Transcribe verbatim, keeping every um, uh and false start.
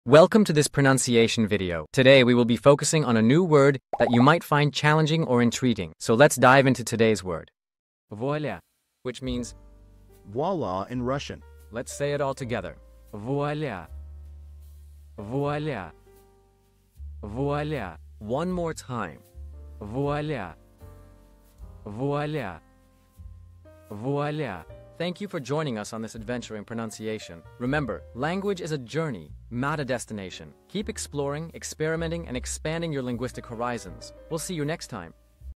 Welcome to this pronunciation video. Today we will be focusing on a new word that you might find challenging or intriguing. So let's dive into today's word. Voila, which means Voila in Russian. let's say it all together. Voila. Voila. Voila. One more time. Voila. Voila. Voila. Thank you for joining us on this adventure in pronunciation. Remember, language is a journey, not a destination. Keep exploring, experimenting, and expanding your linguistic horizons. We'll see you next time.